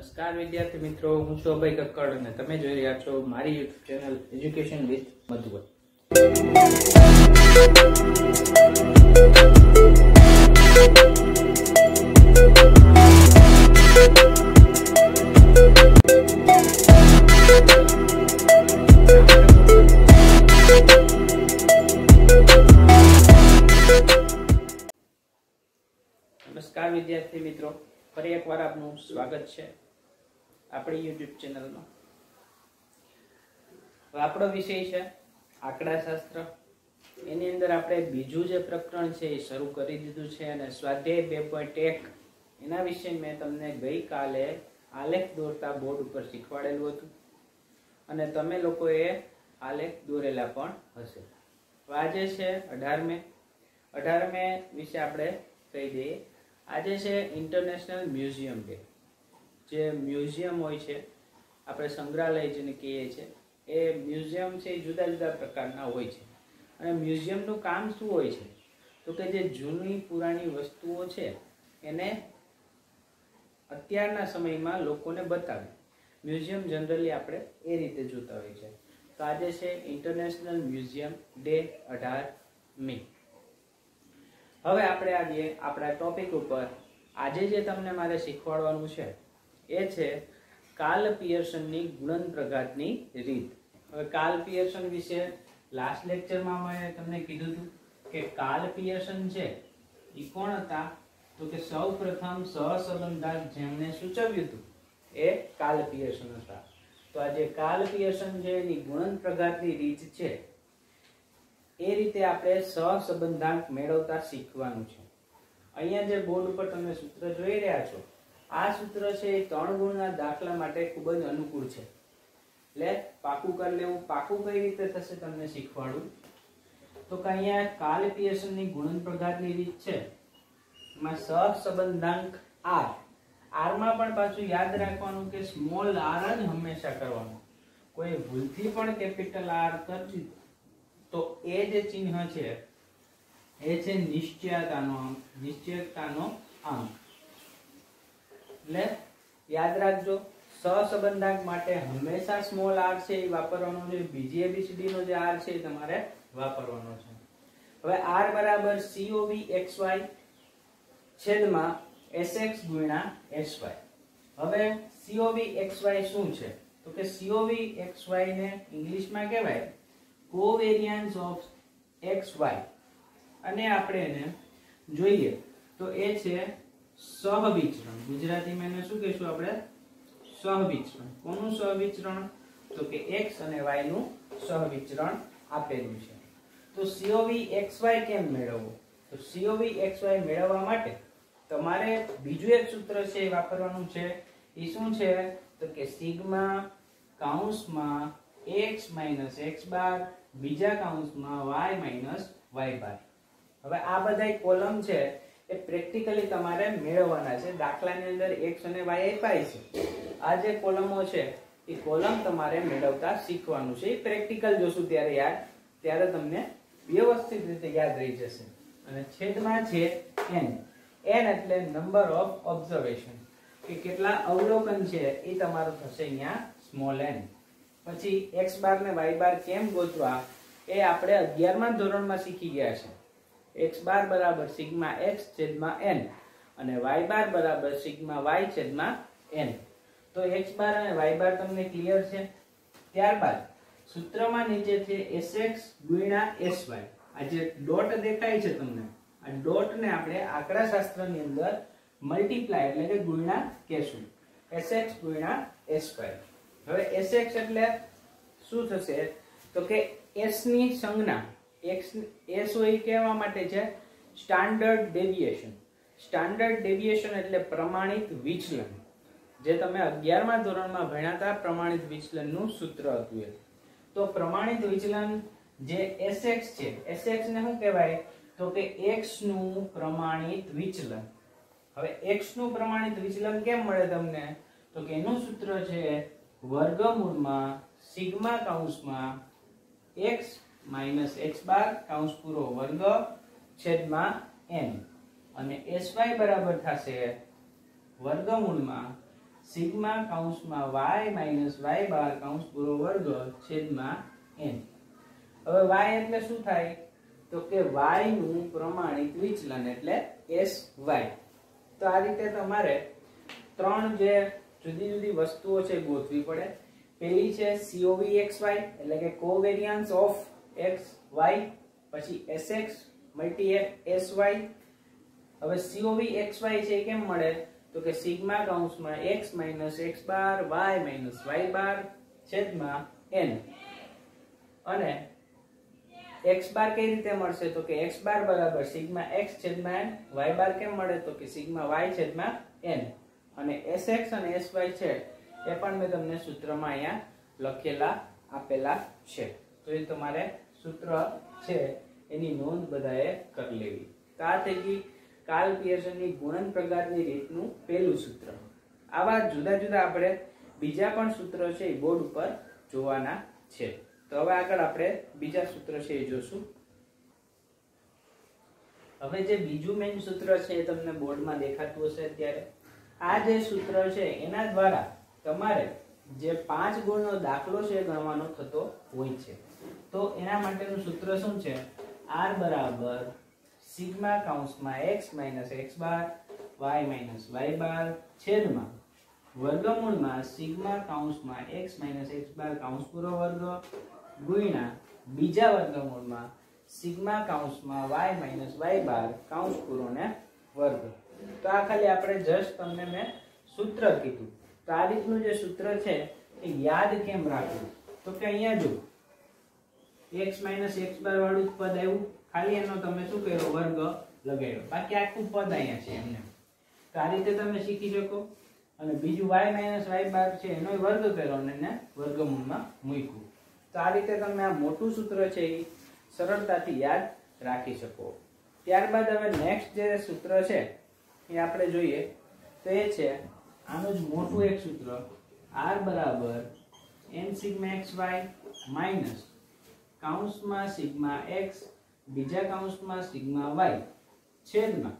નમસ્કાર વિદ્યાર્થી મિત્રો, હું છું અભય કક્કડ અને તમે જોઈ રહ્યા છો મારી YouTube channel education with Madhuvan. નમસ્કાર વિદ્યાર્થી મિત્રો, ફરી એકવાર આપનું સ્વાગત છે આપણી YouTube ચેનલમાં. આપણો વિષય છે આંકડાશાસ્ત્ર. એની અંદર આપણે બીજું જે પ્રકરણ છે એ શરૂ કરી દીધું છે અને સ્વાધ્યાય 2.1 એના વિશે મેં તમને ગઈકાલે આલેખ દોરતા બોર્ડ ઉપર શીખવાડેલું હતું અને તમે લોકોએ આલેખ દોરેલા પણ હશે. આજે છે 18 મે વિશે આપણે કહી દઈએ. આજે છે ઇન્ટરનેશનલ મ્યુઝિયમ ડે. જે મ્યુઝિયમ હોય છે, આપણે સંગ્રહાલય જેને કહીએ છીએ, એ મ્યુઝિયમ છે એ જુદા જુદા પ્રકારના હોય છે. અને મ્યુઝિયમનું કામ શું હોય છે તો કે જે જૂની પુરાણી વસ્તુઓ છે એને અત્યારના સમયમાં લોકોને બતાવે. મ્યુઝિયમ જનરલી આપણે એ રીતે જોતા હોય છે. તો આજે છે ઇન્ટરનેશનલ મ્યુઝિયમ ડે 18 મે. હવે આપણે આવીએ આપણા ટોપિક ઉપર. આજે જે તમને મારે શીખવાડવાનું છે એ છે કાર્લ પિયર્સનની ગુણન પ્રઘાતની રીત. હવે કાર્લ પિયર્સન વિશે લાસ્ટ લેક્ચરમાં મેં તમને કીધું હતું કે કાર્લ પિયર્સન છે એ કોણ હતા તો કે સૌપ્રથમ સહસંબંધાંક જેમણે સૂચવ્યું હતું એ કાર્લ પિયર્સન હતા. તો આજે કાર્લ પિયર્સન જે એની ગુણન પ્રઘાતની રીત છે એ રીતે આપણે સહસંબંધાંક મેળવતા શીખવાનું છે. અહીંયા જે બોર્ડ ઉપર તમે સૂત્ર જોઈ રહ્યા છો, આ સૂત્ર છે એ 3 ગુણના દાખલા માટે ખૂબ જ અનુકૂળ છે. એટલે પાકું કરી લેવું. પાકું કઈ રીતે થશે તમને શીખવાડું. તો કે અહીંયા કાર્લ પિયર્સનની ગુણન પ્રઘાતની રીત છે, એમાં સહસંબંધાંક r. r માં પણ પાછું યાદ રાખવાનું કે સ્મોલ r જ હંમેશા કરવાનું. કોઈ ભૂલથી પણ કેપિટલ r કરજો તો એ જે ચિહ્ન છે એ છે નિશ્ચયતાનો અંક. એટલે યાદ રાખજો, સહસંબંધાંક માટે હંમેશા સ્મોલ r છે એ વાપરવાનો છે. બીજી ABCD નો જે r છે એ તમારે વાપરવાનો છે. હવે r બરાબર COVXY છેદમાં SX ગુણ્યા SY. હવે COVXY શું છે તો કે COVXY ને ઇંગ્લિશમાં કહેવાય કોવેરિયન્સ ઓફ XY. અને આપણે એને જોઈએ તો એ છે સહવિચરણ. ગુજરાતીમાં એને શું કહીશું આપણે? સહવિચરણ. કોનું સહવિચરણ તો કે x અને y નું સહવિચરણ આપેલું છે. તો COVXY કેમ મેળવવું? તો COVXY મેળવવા માટે તમારે બીજું એક સૂત્ર છે એ વાપરવાનું છે. એ શું છે તો કે સિગ્મા કૌંસમાં x - x બાર બીજા કૌંસમાં y - y બાર. હવે આ બધા કોલમ છે એ પ્રેક્ટિકલી તમારે મેળવવાના છે. દાખલાની અંદર x અને y આપ્યા છે. આ જે કોલમો છે એ કોલમ તમારે મેળવતા શીખવાનું છે. એ પ્રેક્ટિકલ જોશું ત્યારે તમને વ્યવસ્થિત રીતે યાદ રહી જશે. અને છેદમાં છે n. n એટલે નંબર ઓફ ઓબ્ઝર્વેશન, કે કેટલા અવલોકન છે એ તમારું થશે અહીંયા સ્મોલ n. પછી x બાર ને y બાર કેમ ગોતવા એ આપણે 11મા ધોરણમાં શીખી ગયા છે. x બાર બરાબર સિગ્મા x છેદમાં n અને y બાર બરાબર સિગ્મા y છેદમાં n. તો x બાર અને y બાર તમને ક્લિયર છે. ત્યારબાદ સૂત્રમાં નીચે છે sx ગુણ્યા sy. આ જે ડોટ દેખાય છે તમને, આ ડોટ ને આપણે આંકડાશાસ્ત્રની અંદર મલ્ટીપ્લાય એટલે કે ગુણ્યા કહેશું. sx ગુણ્યા sy. હવે sx એટલે શું થશે તો કે s ની સંજ્ઞા. s હોય કહેવા માટે છે સ્ટાન્ડર્ડ ડેવિએશન. સ્ટાન્ડર્ડ ડેવિએશન એટલે પ્રમાણિત વિચલન. જે તમે 11મા ધોરણમાં ભણ્યા હતા, પ્રમાણિત વિચલનનું સૂત્ર હતું એ. તો પ્રમાણિત વિચલન જે sx છે, sx ને શું કહેવાય તો કે x નું પ્રમાણિત વિચલન. હવે x નું પ્રમાણિત વિચલન કેમ મળે તમને તો કે એનું સૂત્ર છે વર્ગમૂળમાં સિગ્મા કૌંસમાં x - x બાર કૌંસ પૂરો વર્ગ છેદમાં n. અને sy બરાબર થશે વર્ગમૂળમાં સિગ્મા કૌંસમાં y માઇનસ y બાર કૌંસ પૂરો વર્ગ છેદમાં n. હવે y એટલે શું થાય તો કે y નું પ્રમાણિત વિચલન એટલે sy. તો આ રીતે તમારે ત્રણ જે જુદી જુદી વસ્તુઓ છે ગોતવી પડે. પહેલી છે COVXY એટલે કે કોવેરિયન્સ ઓફ x y, પછી sx મલ્ટી sy. હવે COVXY છે કેમ મળે તો કે સિગ્મા કૌંસમાં x minus x bar y minus y bar છેદમાં n. અને x બાર કઈ રીતે મળશે તો કે x બાર બરાબર સિગ્મા x છેદમાં n. y બાર કેમ મળે તો કે સિગ્મા y છેદમાં n. અને sx અને sy છે એ પણ મેં તમને સૂત્રમાં અહીંયા લખેલા આપેલા છે. તો એ તમારે સૂત્ર છે એની નોંધ બધાએ કરી લેવી. તો આ થઈ ગઈ કાર્લ પિયર્સનની ગુણન પ્રકારની રીતનું પહેલું સૂત્ર. આવા જુદા જુદા આપણે બીજા પણ સૂત્રો છે એ બોર્ડ ઉપર જોવાના છે. તો હવે આગળ આપણે બીજા સૂત્ર છે એ જોશું. હવે જે બીજું મેઇન સૂત્ર છે એ તમને બોર્ડમાં દેખાતું હશે અત્યારે. આ જે સૂત્ર છે એના દ્વારા તમારે જે 5 ગુણનો દાખલો છે ગણવાનો થતો હોય છે. તો એના માટેનું સૂત્ર શું છે? r બરાબર સિગ્મા કૌંસમાં x minus x bar y minus y bar છેદમાં વર્ગમૂળમાં સિગ્મા કૌંસમાં x માઇનસ x બાર કૌંસ પૂરો વર્ગ ગુણ્યા બીજા વર્ગમૂળમાં સિગ્મા કૌંસમાં y માઇનસ y બાર કૌંસ પૂરો ને વર્ગ. તો આ ખાલી આપણે જસ્ટ તમને મેં સૂત્ર કીધું. તો આ રીતનું જે સૂત્ર છે એ યાદ કેમ રાખવું તો કે અહીંયા જો x માઇનસ x બાર વાળું પદ આવ્યું, ખાલી એનો તમે શું કર્યો વર્ગ લગાવ્યો, બાકી આખું પદ અહીંયા છે એમને. તો આ રીતે તમે શીખી શકો. અને બીજું y માઇનસ y બાર છે એનો વર્ગ કર્યો અને એને વર્ગમૂળમાં મૂક્યું. તો આ રીતે તમે આ મોટું સૂત્ર છે એ સરળતાથી યાદ રાખી શકો. ત્યારબાદ હવે નેક્સ્ટ જે સૂત્ર છે એ આપણે જોઈએ તો એ છે આનું જ મોટું એક સૂત્ર r બરાબર n સિગ્મા xy માઇનસ કૌંસમાં સિગ્મા x બીજા કૌંસમાં સિગ્મા y છેદમાં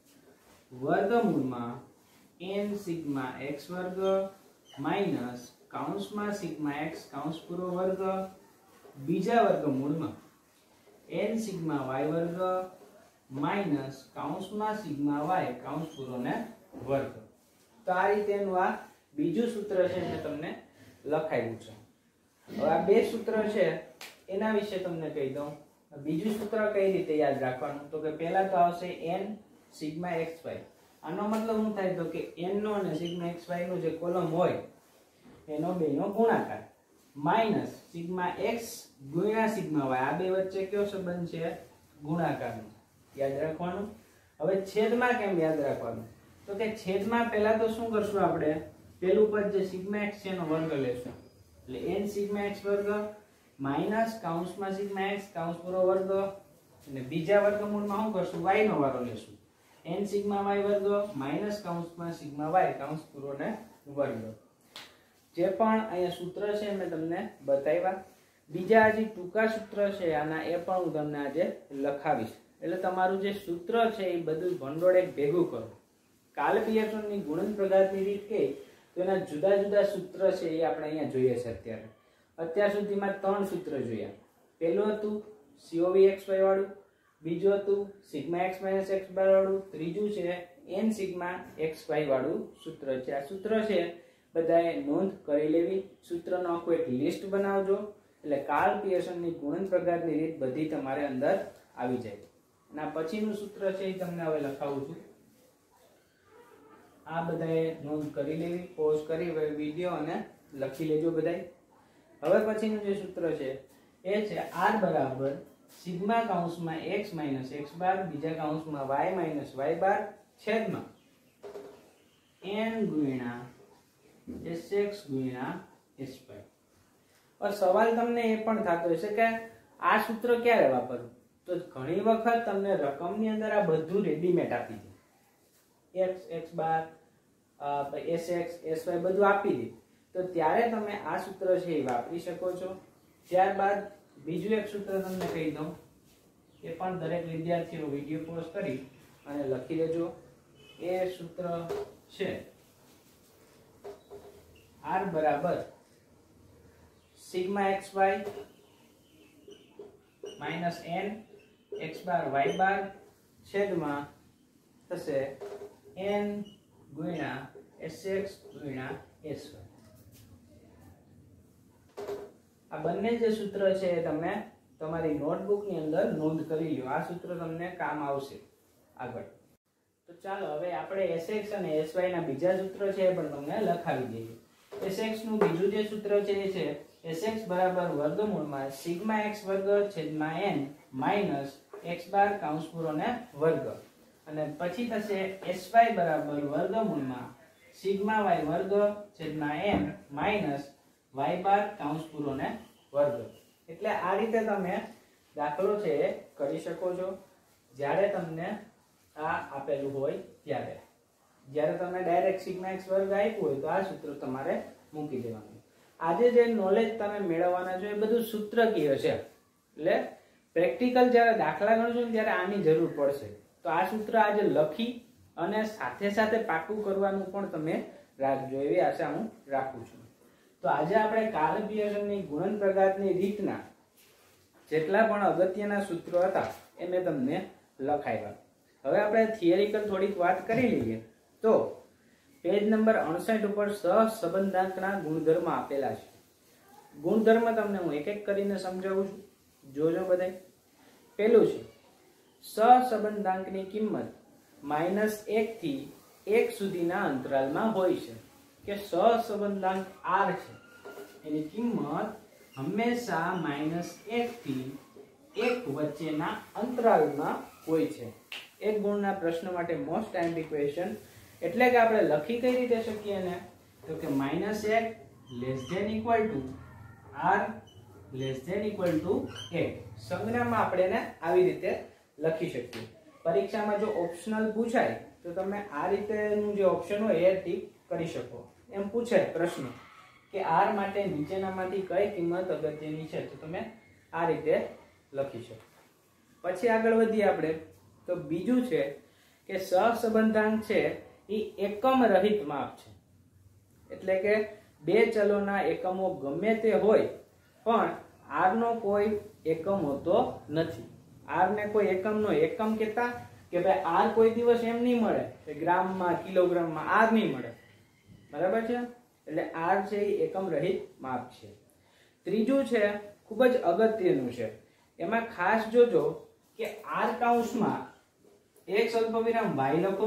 વર્ગમૂળમાં n સિગ્મા x વર્ગ માઇનસ કૌંસમાં સિગ્મા x કૌંસ પૂરો વર્ગ બીજા વર્ગમૂળમાં n સિગ્મા y વર્ગ માઇનસ કૌંસમાં સિગ્મા y કૌંસ પૂરો ને વર્ગ. તો આ રીતેનું આ બીજું સૂત્ર છે મેં તમને લખાયું છે. હવે આ બે સૂત્ર છે એના વિશે તમને કહી દઉં. બીજું સૂત્ર કઈ રીતે યાદ રાખવાનું તો કે પહેલા તો આવશે n સિગ્મા xy. આનો મતલબ શું થાય તો કે n નો અને સિગ્મા xy નો જે કોલમ હોય એનો બેનો ગુણાકાર માઈનસ સિગ્મા x ગુણ્યા સિગ્મા y. આ બે વચ્ચે કયો સંબંધ છે? ગુણાકારનો. યાદ રાખવાનું. હવે છેદમાં કેમ યાદ રાખવાનું તો કે છેદમાં પહેલા તો શું કરશું આપણે પેલું પદ જે સિગ્મા x છે એનો વર્ગ લેશું એટલે n સિગ્મા x વર્ગ માઈનસ કૌંસમાં સિગ્મા x કૌંસ પૂરો વર્ગ અને બીજા વર્ગમૂળમાં શું કરશું y નો વારો લેશું n સિગ્મા y વર્ગ માઈનસ કૌંસમાં સિગ્મા y કૌંસ પૂરો ને વર્ગ. જે પણ અહીંયા સૂત્ર છે મેં તમને બતાવ્યા. બીજા હજી ટૂંકા સૂત્ર છે આના એ પણ હું તમને આજે લખાવીશ. એટલે તમારું જે સૂત્ર છે એ બધું ભંડોળ એક ભેગું કરો. કાર્લ પિયર્સનની ગુણન પ્રકારની રીત કે તો એના જુદા જુદા સૂત્ર છે એ આપણે અહીંયા જોઈએ છે. અત્યાર સુધીમાં 3 સૂત્ર જોયા. પહેલું હતું COVXY વાળું, બીજું હતું sigma x minus x bar વાળું, ત્રીજું છે n સિગ્મા xy વાળું સૂત્ર છે. આ સૂત્ર છે બધાએ નોંધ કરી લેવી. સૂત્રનો આખો એક લિસ્ટ બનાવજો એટલે કાર્લ પિયર્સનની ગુણન પ્રકારની રીત બધી તમારે અંદર આવી જાય. અને પછીનું સૂત્ર છે એ તમને હવે લખાવું છું. આ બધાએ નોંધ કરી લેવી. પોઝ કરી વિડિયો અને લખી લેજો બધાય. હવે પછીનું જે સૂત્ર છે એ છે r બરાબર સિગ્મા કૌંસમાં x માઇનસ x બાર બીજા કૌંસમાં y માઇનસ y બાર છેદમાં n ગુણ્યા sx ગુણ્યા sy. और સવાલ તમને એ પણ થતો હશે કે આ સૂત્ર ક્યારે વાપરવું તો ઘણી વખત તમને રકમની અંદર આ બધું રેડીમેડ આપી દે. x x બાર sx sy બધું આપી દે તો ત્યારે તમે આ સૂત્ર છે એ વાપરી શકો છો. ત્યારબાદ બીજું એક સૂત્ર તમને કહી દઉં એ પણ દરેક વિદ્યાર્થીઓ વિડિયો પોઝ કરી અને લખી લેજો. એ સૂત્ર છે r બરાબર sigma x y minus n x bar y bar છેદમાં થશે n ગુણ્યા sx ગુણ્યા sy. આ બંને જે સૂત્ર છે એ તમે તમારી નોટબુક ની અંદર નોંધ કરી લો. આ સૂત્ર તમને કામ આવશે આગળ. તો ચાલો હવે આપણે sx અને sy ના બીજા સૂત્ર છે એ પણ તમને લખાવી દઈએ. sx નું બીજું જે સૂત્ર છે એ છે sx બરાબર વર્ગમૂળમાં સિગ્મા x વર્ગ છેદમાં n માઈનસ x બાર કૌંસ પૂરો ને વર્ગ, અને પછી થશે sy બરાબર વર્ગમૂળમાં સિગ્મા y વર્ગ છેદમાં n માઈનસ y બાર કૌંસ પૂરો ને વર્ગ. એટલે આ રીતે તમે દાખલો છે એ કરી શકો છો જ્યારે તમને આ આપેલું હોય ત્યારે. જ્યારે તમે ડાયરેક્ટ સિગ્મા x વર્ગ આપ્યું હોય તો આ સૂત્ર તમારે મૂકી દેવાનું. આજે જે નોલેજ તમે મેળવવાના છો એ બધું સૂત્રકીય છે, એટલે પ્રેક્ટિકલ જ્યારે દાખલા ગણશો ને ત્યારે આની જરૂર પડશે. તો આ સૂત્ર આજે લખી અને સાથે સાથે પાકું કરવાનું પણ તમે રાખજો, એવી આશા હું રાખું છું. તો આજે આપણે કાર્યપીયસનની ગુણન પ્રઘાતની રીતના જેટલા પણ અગત્યના સૂત્રો હતા એ મેં તમને લખાવ્યા. હવે આપણે થિયરિકલ થોડીક વાત કરી લઈએ. તો પેજ નંબર 68 ઉપર સહસંબંધાંકના ગુણધર્મ આપેલા છે. ગુણધર્મ તમને હું એક એક કરીને સમજાવું છું, જોજો બધાય. પહેલું છે સહસંબંધાંકની કિંમત -1 થી 1 સુધીના અંતરાલમાં હોય છે. કે સહસંબંધાંક r છે એની કિંમત હંમેશા -1 થી 1 વચ્ચેના અંતરાલમાં હોય છે. એક ગુણના પ્રશ્ન માટે મોસ્ટ ટાઈમ્ડ ક્વેશ્ચન. એટલે કે આપણે લખી કઈ રીતે શકીએ ને, તો કે -1 < r < 1. સંજ્ઞામાં આપણે એને આવી રીતે લખી શકીએ. પરીક્ષામાં જો ઓપ્શનલ પૂછાય તો તમે આ રીતેનું જે ઓપ્શન હોય એ ટીક કરી શકો. એમ પૂછે પ્રશ્ન કે r માટે નીચેનામાંથી કઈ કિંમત અગત્યની છે, તો તમે આ રીતે લખી શકો. પછી આગળ વધીએ આપણે. તો બીજું છે કે સહસંબંધાંક છે એ એકમ રહિત માપ છે. એટલે કે બે ચલોના એકમો ગમે તે હોય પણ r નો કોઈ એકમ હોતો નથી. r ને કોઈ એકમનો એકમ કહેતા કે ભાઈ r કોઈ દિવસ એમ નહીં મળે કે ગ્રામમાં કિલોગ્રામમાં, r નહીં મળે. બરાબર છે? એટલે r છે એ એકમ રહિત માપ છે. ત્રીજું છે ખૂબ જ અગત્યનું છે. એમાં ખાસ જોજો કે r કૌંસમાં x અલ્પવિરામ y લખો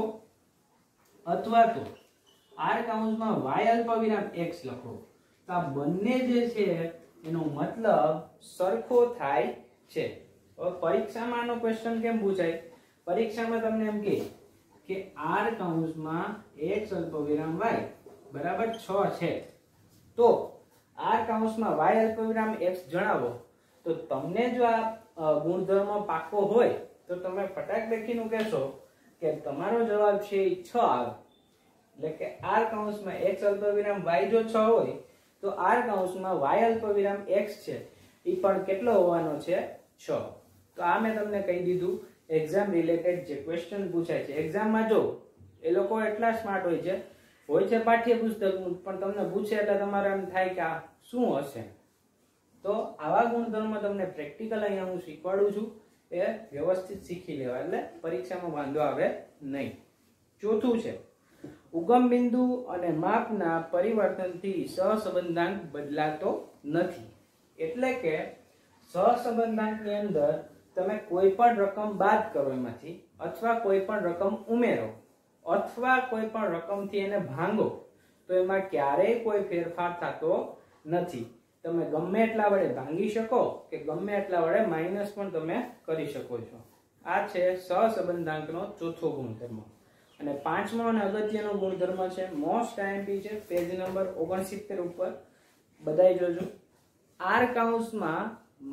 અથવા તો r કૌંસમાં y અલ્પવિરામ x લખો. તો આ બંને જે છે એનો મતલબ સરખો થાય છે. હવે પરીક્ષામાં આનો ક્વેશ્ચન કેમ પૂછાય? પરીક્ષામાં તમને એમ કે r કૌંસમાં x અલ્પવિરામ y બરાબર 6 છે, તો r કૌંસમાં y અલ્પવિરામ x જણાવો. તો તમને જો આ ગુણધર્મ પાકો હોય તો તમે ફટાક દેખીને કહેશો કે તમારો જવાબ છે એ 6 આવે. એટલે કે r કૌંસમાં x અલ્પવિરામ y જો 6 હોય તો r કૌંસમાં y અલ્પવિરામ x છે એ પણ કેટલો હોવાનો છે? 6. તો આ મેં તમને કહી દીધું એક્ઝામ રિલેટેડ જે ક્વેશ્ચન પૂછાય છે. એક્ઝામમાં જો એ લોકો એટલા સ્માર્ટ હોય છે પાઠ્યપુસ્તકનું, પણ તમને પૂછે એટલે તમારે એમ થાય કે આ શું હશે. તો આવા ગુણધર્મ તમને પ્રેક્ટિકલ અહીંયા હું શીખવાડું છું, એ વ્યવસ્થિત શીખી લેવા એટલે પરીક્ષામાં વાંધો આવે નહીં. ચોથું છે ઉગમ બિંદુ અને માપના પરિવર્તનથી સહસંબંધાંક બદલાતો નથી. એટલે કે સહસંબંધાંકની અંદર તમે કોઈ પણ રકમ બાદ કરો એમાંથી, અથવા કોઈ પણ રકમ ઉમેરો, અથવા કોઈ પણ રકમથી એને ભાંગો, તો એમાં ક્યારેય કોઈ ફેરફાર થતો નથી. તમે ગમે એટલા વડે ભાંગી શકો કે ગમે એટલા વડે માઇનસ પણ તમે કરી શકો છો. આ છે સહસંબંધાંકનો ચોથો ગુણધર્મ. અને પાંચમો અને અગત્યનો ગુણધર્મ છે મોસ્ટ આઈએમપી છે, પેજ નંબર 69 ઉપર બધાય જોજો. r કૌંસમાં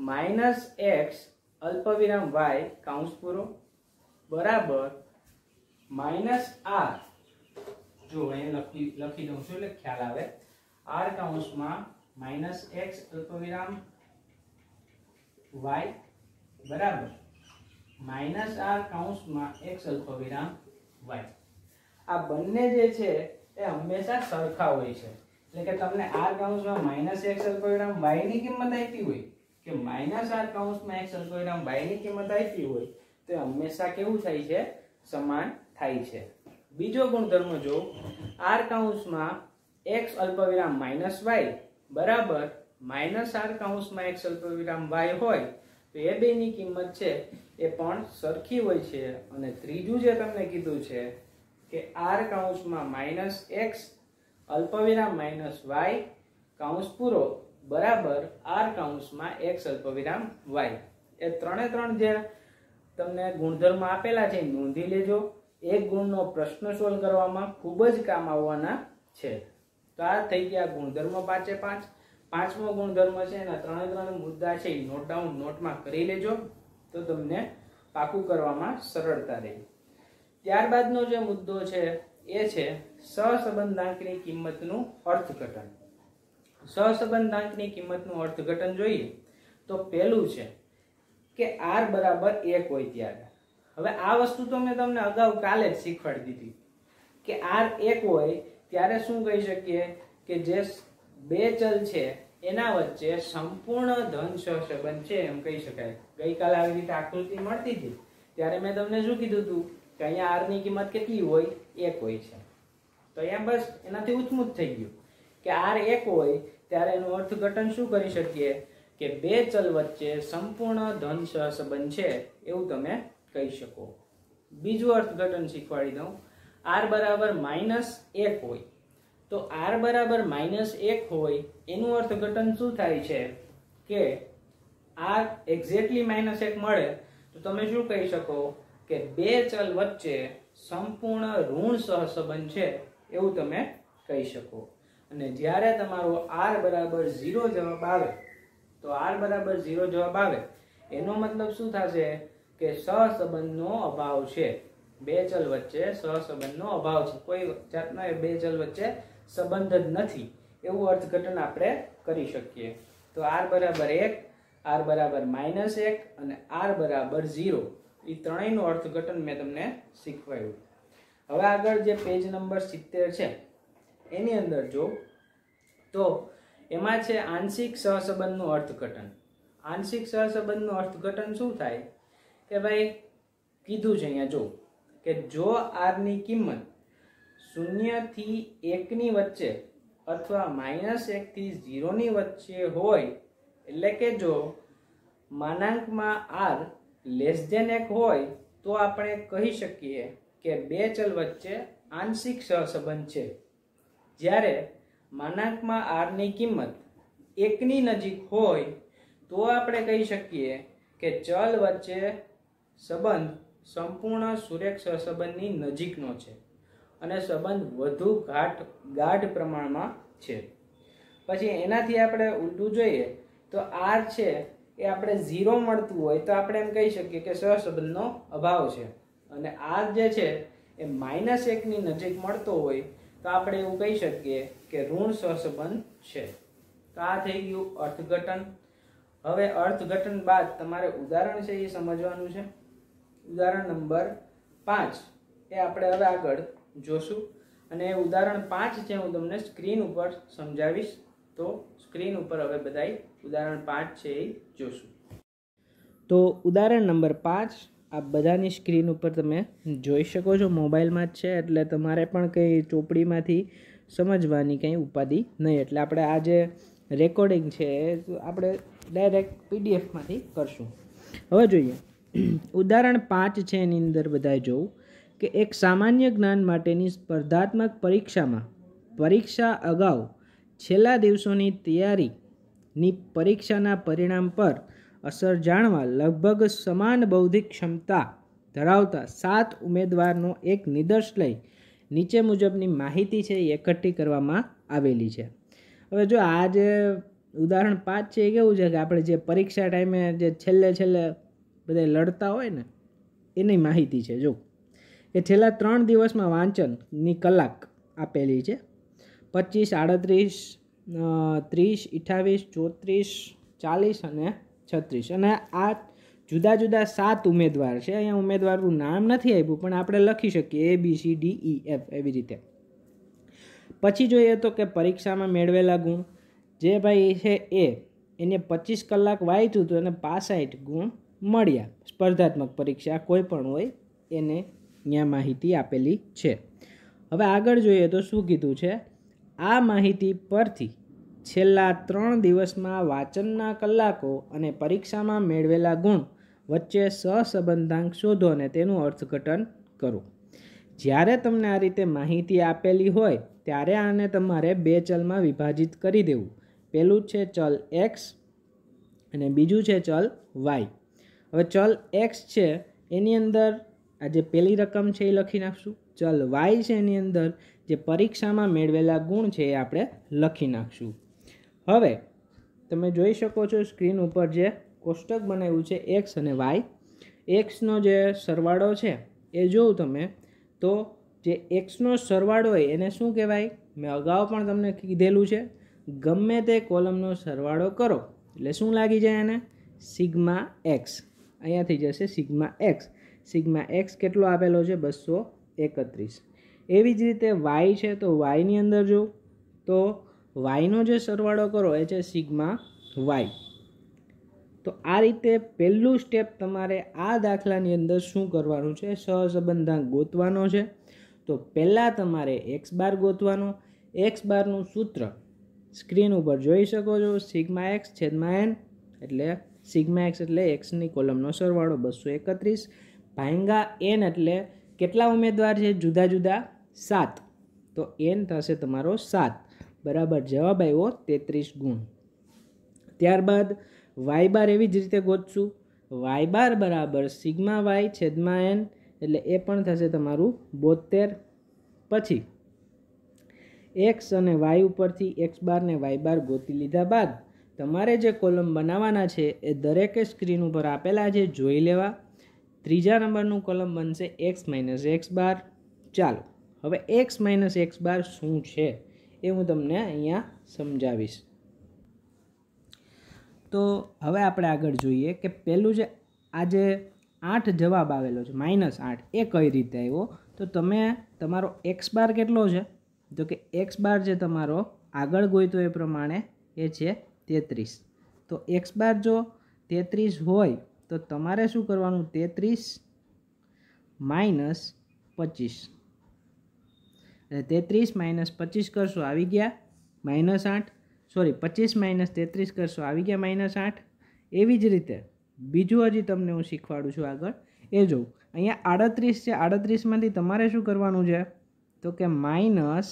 -x અલ્પવિરામ y કૌંસ પૂરો બરાબર -r, જો અહીંયા લખી દઉં છું એટલે ખ્યાલ આવે. r કૌંસમાં -x અલ્પવિરામ y બરાબર -r કૌંસમાં x અલ્પવિરામ y. આ બંને જે છે એ હંમેશા સરખા હોય છે. એટલે કે તમને r કૌંસમાં -x અલ્પવિરામ y ની કિંમત આપી હોય કે -r કૌંસમાં x અલ્પવિરામ y ની કિંમત આપી હોય તો હંમેશા કેવું થાય છે, સમાન થાય છે. બીજો ગુણધર્મ જો r કૌંસમાં x અલ્પવિરામ -y બરાબર -r કૌંસમાં x અલ્પવિરામ y હોય તો એ બેની કિંમત છે એ પણ સરખી હોય છે. અને ત્રીજું જે તમને કીધું છે કે r કૌંસમાં -x અલ્પવિરામ -y કૌંસ પૂરો બરાબર r કૌંસમાં x અલ્પવિરામ y, એ ત્રણ જે તમને ગુણધર્મ આપેલા છે નોંધી લેજો. એક ગુણનો પ્રશ્ન સોલ્વ કરવામાં ખૂબ જ કામ આવવાના છે. તો આ થઈ ગયા ગુણધર્મ 5 પાંચમો ગુણધર્મ છે એના ત્રણ મુદ્દા છે એ નોટ ડાઉન નોટમાં કરી લેજો તો તમને પાકું કરવામાં સરળતા રહે. ત્યારબાદનો જે મુદ્દો છે એ છે સહસંબંધાંકની કિંમતનું અર્થઘટન. સહસંબંધાંકની કિંમતનું અર્થઘટન જોઈએ તો પહેલું છે કે r બરાબર 1 હોય ત્યારે. હવે આ વસ્તુ તો મેં તમને અગાઉ કાલે જ શીખવાડી દીધી કે r 1 હોય ત્યારે શું કહી શકીએ કે જે બે ચલ છે એના વચ્ચે સંપૂર્ણ ધન સહસંબંધ છે એમ કહી શકાય. ગઈકાલે આવી રીતે આકૃતિ મળતી હતી ત્યારે મેં તમને શું કીધું હતું કે અહીંયા r ની કિંમત કેટલી હોય, 1 હોય છે. તો અહીંયા બસ એનાથી ઉચમુચ થઈ ગયું કે r 1 હોય ત્યારે એનું અર્થઘટન શું કરી શકીએ કે બે ચલ વચ્ચે સંપૂર્ણ ધન સહસંબંધ છે એવું તમે કહી શકો. બીજું અર્થઘટન શીખવાડી દઉં. r બરાબર -1 હોય તો r બરાબર -1 હોય એનું અર્થઘટન શું થાય છે કે r એક્ઝેક્ટલી -1 મળે તો તમે શું કહી શકો કે બે ચલ વચ્ચે સંપૂર્ણ ઋણ સહસંબંધ છે એવું તમે કહી શકો. અને જ્યારે તમારો r બરાબર 0 જવાબ આવે તો r બરાબર 0 જવાબ આવે એનો મતલબ શું થશે કે સહસંબંધનો અભાવ છે. બે ચલ વચ્ચે સહસંબંધનો અભાવ છે, કોઈ જાતનો બે ચલ વચ્ચે સંબંધ જ નથી એવું અર્થઘટન આપણે કરી શકીએ. તો r બરાબર 1, r બરાબર -1 અને r બરાબર 0 એ ત્રણેયનું અર્થઘટન મેં તમને શીખવાડ્યું. હવે આગળ જે પેજ નંબર 70 છે એની અંદર જો તો એમાં છે આંશિક સહસંબંધનું અર્થઘટન. આંશિક સહસંબંધનું અર્થઘટન શું થાય કે ભાઈ કીધું છે અહીંયા જો કે જો r ની કિંમત 0 થી 1 ની વચ્ચે અથવા -1 થી 0 ની વચ્ચે હોય એટલે કે જો માનાંકમાં r <1 હોય તો આપણે કહી શકીએ કે બે ચલ વચ્ચે આંશિક સહસંબંધ છે. જ્યારે માનાંકમાં r ની કિંમત 1 ની નજીક હોય તો આપણે કહી શકીએ કે ચલ વચ્ચે સંબંધ સંપૂર્ણ સુરેખ સહસંબંધની નજીકનો છે અને સંબંધ વધુ ગાઢ પ્રમાણમાં છે. પછી એનાથી આપણે ઉલટું જોઈએ તો r છે એ આપણે 0 મળતું હોય તો આપણે એમ કહી શકીએ કે સહસંબંધનો અભાવ છે. અને r જે છે એ -1 ની નજીક મળતો હોય તો આપણે એવું કહી શકીએ કે ઋણ સહસંબંધ છે. તો આ થઈ ગયું અર્થઘટન. હવે અર્થઘટન બાદ તમારે ઉદાહરણ છે એ સમજવાનું છે. ઉદાહરણ નંબર 5 એ આપણે હવે આગળ જોશું અને ઉદાહરણ 5 છે હું તમને સ્ક્રીન ઉપર સમજાવીશ. તો સ્ક્રીન ઉપર હવે બધાય ઉદાહરણ 5 છે એ જોશું. તો ઉદાહરણ નંબર 5 આ બધાની સ્ક્રીન ઉપર તમે જોઈ શકો છો. મોબાઈલમાં જ છે એટલે તમારે પણ કંઈ ચોપડીમાંથી સમજવાની કંઈ ઉપાધિ નહીં. એટલે આપણે આ જે રેકોર્ડિંગ છે આપણે ડાયરેક્ટ પીડીએફમાંથી કરશું. હવે જોઈએ ઉદાહરણ 5 છે એની અંદર બધાએ જોવું કે એક સામાન્ય જ્ઞાન માટેની સ્પર્ધાત્મક પરીક્ષામાં પરીક્ષા અગાઉ છેલ્લા દિવસોની તૈયારીની પરીક્ષાના પરિણામ પર અસર જાણવા લગભગ સમાન બૌદ્ધિક ક્ષમતા ધરાવતા 7 ઉમેદવારનો એક નિદર્શ લઈ નીચે મુજબની માહિતી છે એ એકઠી કરવામાં આવેલી છે. હવે જો આ જે ઉદાહરણ 5 છે એ કેવું છે કે આપણે જે પરીક્ષા ટાઈમે જે છેલ્લે બધા લડતા હોય ને એની માહિતી છે. જો એ છેલ્લા 3 દિવસમાં વાંચનની કલાક આપેલી છે 25, 38, 30, 28, 34 અને 36. અને આ જુદા જુદા 7 ઉમેદવાર છે. અહીંયા ઉમેદવારનું નામ નથી આપ્યું પણ આપણે લખી શકીએ ABCDEF એવી રીતે. પછી જોઈએ તો કે પરીક્ષામાં મેળવેલા ગુણ, જે ભાઈ છે એને 25 કલાક વાંચ્યું તો એને 65 ગુણ મળ્યા. સ્પર્ધાત્મક પરીક્ષા કોઈ પણ હોય એને અહીંયા માહિતી આપેલી છે. હવે આગળ જોઈએ તો શું કીધું છે, આ માહિતી પરથી છેલ્લા 3 દિવસમાં વાંચનના કલાકો અને પરીક્ષામાં મેળવેલા ગુણ વચ્ચે સહસંબંધાંક શોધો અને તેનું અર્થઘટન કરો. જ્યારે તમને આ રીતે માહિતી આપેલી હોય ત્યારે આને તમારે 2 ચલમાં વિભાજિત કરી દેવું. પહેલું છે ચલ એક્સ અને બીજું છે ચલ વાય. હવે ચલ એક્સ છે એની અંદર આ જે પહેલી રકમ છે એ લખી નાખશું. ચલ વાય છે એની અંદર જે પરીક્ષામાં મેળવેલા ગુણ છે એ આપણે લખી નાખશું. હવે તમે જોઈ શકો છો સ્ક્રીન ઉપર જે કોષ્ટક બનાવ્યું છે એક્સ અને વાય. એક્સનો જે સરવાળો છે એ જોઉં તમે તો જે એક્સનો સરવાળો હોય એને શું કહેવાય, મેં અગાઉ પણ તમને કીધેલું છે, ગમે તે કોલમનો સરવાળો કરો એટલે શું લાગી જાય એને, સિગ્મા એક્સ. અહીંયાથી જશે સિગ્મા એક્સ. સિગ્મા એક્સ કેટલો આપેલો છે, 231. એવી જ રીતે વાય છે તો વાયની અંદર જો તો વાયનો જે સરવાળો કરો એ છે સિગ્મા વાય. તો આ રીતે પહેલું સ્ટેપ તમારે આ દાખલાની અંદર શું કરવાનું છે, સહસંબંધાંક ગોતવાનો છે. તો પહેલાં તમારે એક્સ બાર ગોતવાનો. એક્સ બારનું સૂત્ર સ્ક્રીન ઉપર જોઈ શકો છો, સિગ્મા એક્સ છેદમાં એન, એટલે સિગ્મા એક્સ એટલે એક્સની કોલમનો સરવાળો 231 ભાંગા એન એટલે કેટલા ઉમેદવાર છે, જુદા જુદા 7. તો એન થશે તમારો 7 બરાબર જવાબ આવ્યો 33 ગુણ. ત્યારબાદ વાય બાર એવી જ રીતે ગોતશું. વાય બાર બરાબર સિગ્મા વાય છેદમાં એન એટલે એ પણ થશે તમારું 72. પછી એક્સ અને વાય ઉપરથી એક્સ બાર ને વાય બાર ગોતી લીધા બાદ તમારે જે કોલમ બનાવવાના છે એ દરેકે સ્ક્રીન ઉપર આપેલા છે, જોઈ લેવા. ત્રીજા નંબરનું કોલમ બનશે એક્સ માઇનસ એક્સ બાર. ચાલો હવે એક્સ માઇનસ એક્સ બાર શું છે એ હું તમને અહીંયા સમજાવીશ. તો હવે આપણે આગળ જોઈએ કે પહેલું જે આ જે 8 જવાબ આવેલો છે -8 એ કઈ રીતે આવ્યો. તો તમે તમારો એક્સ બાર કેટલો છે, તો કે એક્સ બાર જે તમારો આગળ ગોઈતો એ પ્રમાણે એ છે 33. તો એક્સ બાર જો 33 હોય તો તમારે શું કરવાનું, 33 માઇનસ 25. એટલે 33 માઇનસ 25 કરશો આવી ગયા -8. સોરી 25 માઇનસ 33 કરશો આવી ગયા -8. એવી જ રીતે બીજું હજી તમને હું શીખવાડું છું આગળ એ જોઉં. અહીંયા 38 છે, 38માંથી તમારે શું કરવાનું છે, તો કે -33.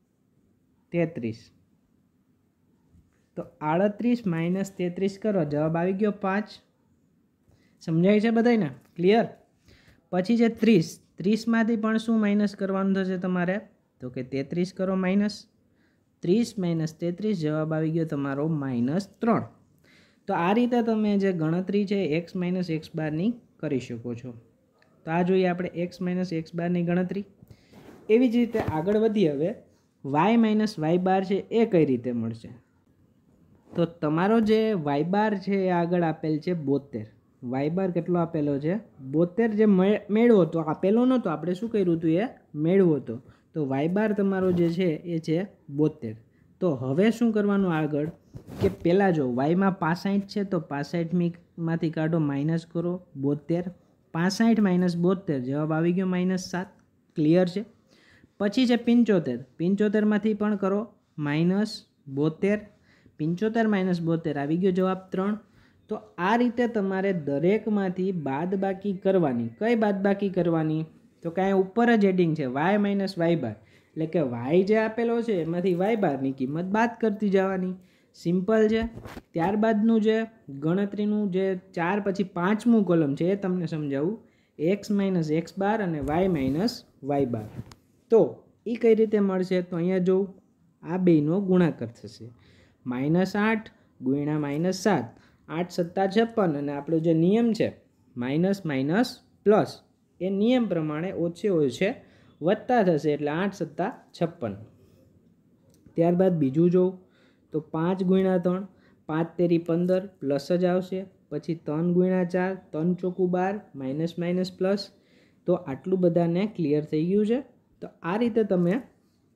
તો 38 માઇનસ 33 કરો, જવાબ આવી ગયો 5. સમજાય છે બધાને, ક્લિયર? પછી છે 30. 30માંથી પણ શું માઇનસ કરવાનું થશે તમારે, તો કે 33 કરો માઇનસ. 30 માઇનસ 33 જવાબ આવી ગયો તમારો -3. તો આ રીતે તમે જે ગણતરી છે એક્સ માઇનસ એક્સ બારની કરી શકો છો. તો આ જોઈએ આપણે એક્સ માઇનસ એક્સ બારની ગણતરી. એવી જ રીતે આગળ વધીએ. હવે વાય માઇનસ વાય બાર છે એ કઈ રીતે મળશે, તો તમારો જે વાય બાર છે એ આગળ આપેલ છે 72. વાય બાર કેટલો આપેલો છે, 72. જે મેળવો તો આપેલો નહોતો, આપણે શું કર્યું હતું, એ મેળવો હતો. તો વાય બાર તમારો જે છે એ છે 72. તો હવે શું કરવાનું આગળ કે પહેલાં જો વાયમાં 65 છે તો 65માંથી કાઢો, માઇનસ કરો 72. 65 માઇનસ 72 જવાબ આવી ગયો -7. ક્લિયર છે? પછી છે 75. 75માંથી પણ કરો -72. 75 માઇનસ 72 આવી ગયો જવાબ 3. તો આ રીતે તમારે દરેકમાંથી બાદબાકી કરવાની. કઈ બાદબાકી કરવાની, તો કે અહીંયા ઉપર જ હેડિંગ છે વાય માઇનસ વાય બાર, એટલે કે વાય જે આપેલો છે એમાંથી વાય બારની કિંમત બાદ કરતી જવાની. સિમ્પલ છે. ત્યારબાદનું જે ગણતરીનું જે 4 પછી 5મું કોલમ છે એ તમને સમજાવું, એક્સ માઇનસ એક્સ બાર અને વાય માઇનસ વાય બાર. તો એ કઈ રીતે મળશે, તો અહીંયા જોઉં આ બેનો ગુણાકાર થશે. -8 ગુણ્યા -7, 8 સત્તા 56. અને આપણો જે નિયમ છે માઇનસ માઇનસ પ્લસ, એ નિયમ પ્રમાણે ઓછે વત્તા થશે એટલે 8 સત્તા 56. ત્યારબાદ બીજું જોઉં તો 5 ગુણ્યા 3, 5 તેરી 15 પ્લસ જ આવશે. પછી 3 ગુણ્યા 4, 3 ચોકું 12 માઇનસ માઇનસ પ્લસ. તો આટલું બધાને ક્લિયર થઈ ગયું છે. તો આ રીતે તમે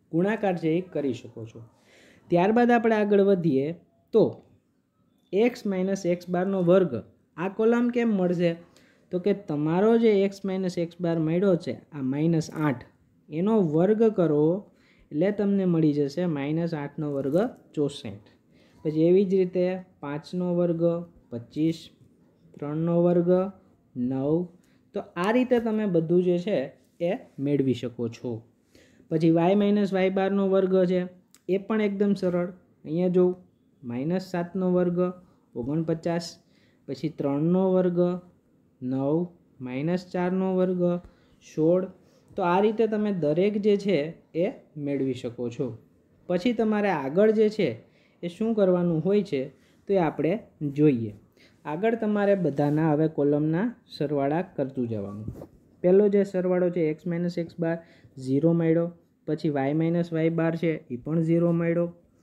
ગુણાકાર છે એ કરી શકો છો. ત્યારબાદ આપણે આગળ વધીએ તો એક્સ માઇનસ એક્સ બારનો વર્ગ આ કોલમ કેમ મળશે? તો કે તમારો જે એક્સ માઇનસ એક્સ બાર મળ્યો છે આ -8 એનો વર્ગ કરો એટલે તમને મળી જશે -8નો વર્ગ 64. પછી એવી જ રીતે 5નો વર્ગ 25, 3નો વર્ગ 9. તો આ રીતે તમે બધું જે છે એ મેળવી શકો છો. પછી વાય માઇનસ વાય બારનો વર્ગ છે એ પણ એકદમ સરળ. અહીંયા જો -7નો વર્ગ 49, પછી 3નો વર્ગ 9, -4નો વર્ગ 16. તો આ રીતે તમે દરેક જે છે એ મેળવી શકો છો. પછી તમારે આગળ જે છે એ શું કરવાનું હોય છે તો એ આપણે જોઈએ. આગળ તમારે બધાના હવે કોલમના સરવાળા કરતું જવાનું. પહેલો જે સરવાળો છે એક્સ માઇનસ એક્સ બાર 0 મળ્યો. પછી વાય માઇનસ વાય બાર છે એ પણ 0 મળ્યો.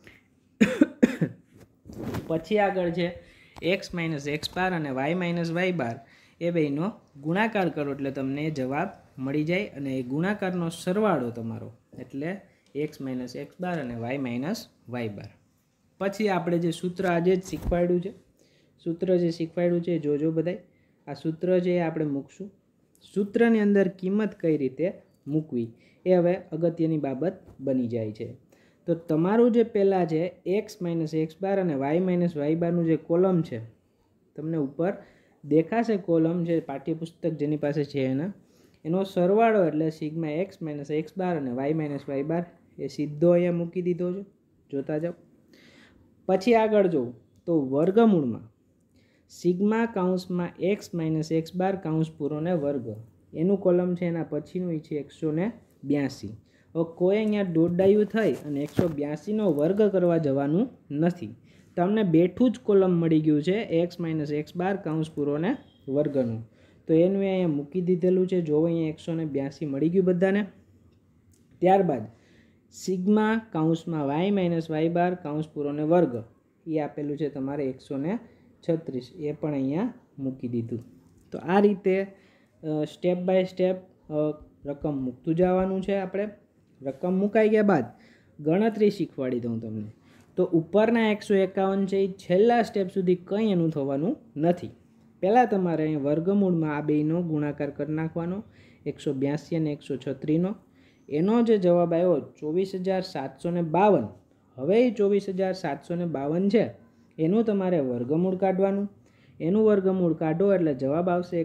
પછી આગળ છે એક્સ માઇનસ એક્સ બાર અને વાય માઇનસ વાય બાર એ બેનો ગુણાકાર કરો એટલે તમને જવાબ મળી જાય અને એ ગુણાકારનો સરવાળો તમારો એટલે એક્સ માઇનસ એક્સ બાર અને વાય માઇનસ વાય બાર. પછી આપણે જે સૂત્ર આજે જ શીખવાડ્યું છે, સૂત્ર જે શીખવાડ્યું છે જોજો બધાય. આ સૂત્ર છે એ આપણે મૂકશું. સૂત્રની અંદર કિંમત કઈ રીતે મૂકવી એ હવે અગત્યની બાબત બની જાય છે. તો તમારું જે પહેલાં છે એક્સ માઇનસ એક્સ બાર અને વાય માઇનસ વાય બારનું જે કોલમ છે તમને ઉપર દેખાશે કોલમ જે પાઠ્યપુસ્તક જેની પાસે છે એનો સરવાળો એટલે sigma x minus x bar અને વાય માઇનસ વાય બાર એ સીધો અહીંયા મૂકી દીધો છે, જોતા જાઓ. પછી આગળ જોઉં તો વર્ગમૂળમાં સિગ્મા કાઉન્સમાં એક્સ માઇનસ એક્સ બાર કાઉન્સ પૂરોને વર્ગ એનું કોલમ છે એના પછીનું છે 182. હવે કોઈ અહીંયા દોડાયું થઈ અને 182નો વર્ગ કરવા જવાનું નથી. તમને બેઠું જ કોલમ મળી ગયું છે એક્સ માઇનસ એક્સ બાર કાઉન્સ પૂરોને વર્ગનું. તો એનું અહીંયા મૂકી દીધેલું છે. જો અહીંયા 182 મળી ગયું બધાને. ત્યારબાદ સિગ્મા કાઉન્સમાં વાય માઇનસ વાય બાર કાઉન્સ પૂરોને વર્ગ એ આપેલું છે તમારે 136 એ પણ અહીંયા મૂકી દીધું. તો આ રીતે સ્ટેપ બાય સ્ટેપ રકમ મૂકતું જવાનું છે. આપણે રકમ મુકાઈ ગયા બાદ ગણતરી શીખવાડી દઉં તમને. તો ઉપરના 151 છે એ છેલ્લા સ્ટેપ સુધી કંઈ એનું થવાનું નથી. પહેલાં તમારે અહીં વર્ગમૂળમાં આ બેનો ગુણાકાર કરી નાખવાનો 182 અને 136નો. એનો જે જવાબ આવ્યો 24,752. હવે એ 24,752 છે એનું તમારે વર્ગમૂળ કાઢવાનું. એનું વર્ગમૂળ કાઢો એટલે જવાબ આવશે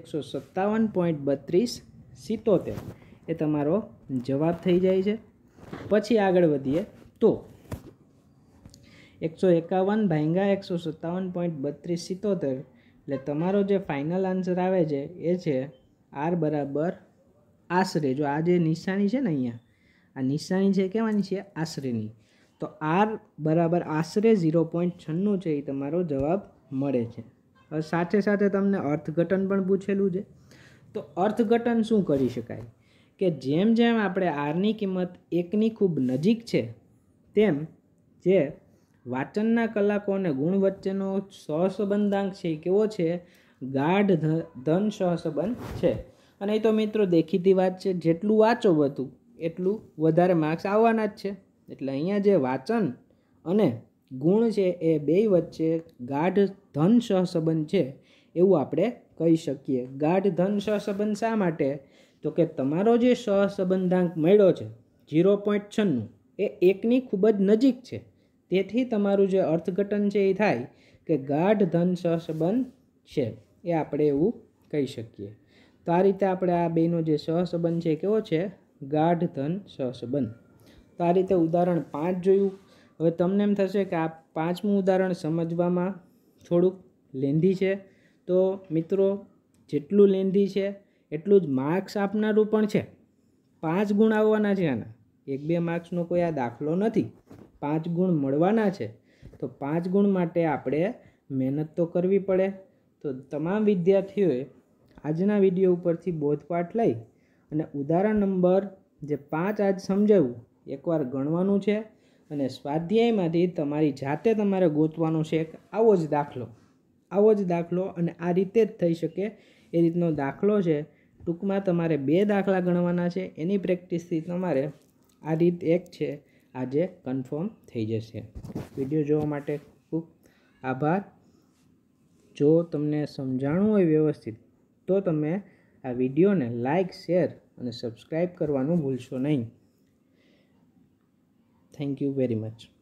157.3277. એ તમારો જવાબ થઈ જાય છે. પછી આગળ વધીએ તો 151 ભાગ્યા 157.3277 એટલે તમારો જે ફાઇનલ આન્સર આવે છે એ છે આર બરાબર આશરે. જો આ જે નિશાની છે ને અહીંયા આ નિશાની છે કેવાની છે? આશરેની. તો આર બરાબર આશરે 0.96 છે એ તમારો જવાબ મળે છે. હવે સાથે સાથે તમને અર્થઘટન પણ પૂછેલું છે. તો અર્થઘટન શું કરી શકાય કે જેમ જેમ આપણે આરની કિંમત 1ની ખૂબ નજીક છે તેમ જે વાંચનના કલાકો અને ગુણ વચ્ચેનો સહસંબંધાંક છે એ કેવો છે? ગાઢ ધન સહસંબંધ છે. અને એ તો મિત્રો દેખીતી વાત છે, જેટલું વાંચો બધું એટલું વધારે માર્ક્સ આવવાના જ છે. એટલે અહીંયા જે વાંચન અને ગુણ છે એ બેય વચ્ચે ગાઢ ધન સહસંબંધ છે એવું આપણે કહી શકીએ. ગાઢ ધન સહસંબંધ શા માટે? તો કે તમારો જે સહસંબંધાંક મળ્યો છે 0.96 એ 1ની ખૂબ જ નજીક છે. તેથી તમારું જે અર્થઘટન છે એ થાય કે ગાઢ ધન સહસંબંધ છે, એ આપણે એવું કહી શકીએ. તો આ રીતે આપણે આ બેનો જે સહસંબંધ છે કેવો છે? ગાઢ ધન સહસંબંધ. તો આ રીતે ઉદાહરણ 5 જોયું. હવે તમને એમ થશે કે આ 5મું ઉદાહરણ સમજવામાં થોડુંક લેન્ધી છે. તો મિત્રો જેટલું લેન્ધી છે એટલું જ માર્ક્સ આપનારું પણ છે. 5 ગુણ આવવાના છે આના. 1-2 માર્ક્સનો કોઈ આ દાખલો નથી. 5 ગુણ મળવાના છે. તો 5 ગુણ માટે આપણે મહેનત તો કરવી પડે. તો તમામ વિદ્યાર્થીઓએ આજના વિડીયો ઉપરથી બોધપાઠ લઈ અને ઉદાહરણ નંબર જે 5 આજ સમજાવ્યું એકવાર ગણવાનું છે અને સ્વાધ્યાયમાંથી તમારી જાતે તમારે ગોતવાનો છે એક આવો જ દાખલો અને આ રીતે જ થઈ શકે એ રીતનો દાખલો છે. ટૂંકમાં તમારે 2 દાખલા ગણવાના છે. એની પ્રેક્ટિસથી તમારે આ રીત એક છે આજે કન્ફર્મ થઈ જશે. વિડીયો જોવા માટે ખૂબ આભાર. જો તમને સમજાણું હોય વ્યવસ્થિત તો તમે આ વિડીયોને લાઈક, શેર અને સબસ્ક્રાઈબ કરવાનું ભૂલશો નહીં. Thank you very much.